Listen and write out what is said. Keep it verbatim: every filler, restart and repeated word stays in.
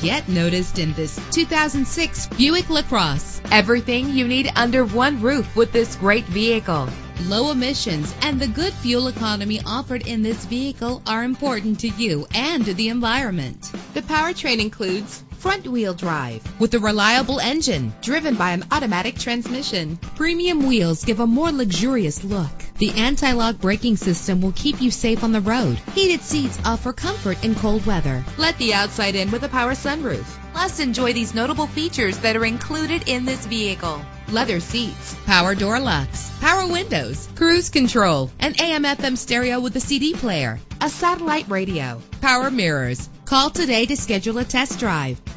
Get noticed in this two thousand six Buick LaCrosse. Everything you need under one roof with this great vehicle. Low emissions and the good fuel economy offered in this vehicle are important to you and the environment. The powertrain includes front-wheel drive With a reliable engine, driven by an automatic transmission. premium wheels give a more luxurious look. The anti-lock braking system will keep you safe on the road. Heated seats offer comfort in cold weather. Let the outside in with a power sunroof. Plus, enjoy these notable features that are included in this vehicle: leather seats, Power door locks, power windows, cruise control, an A M F M stereo with a C D player, a satellite radio. power mirrors. Call today to schedule a test drive.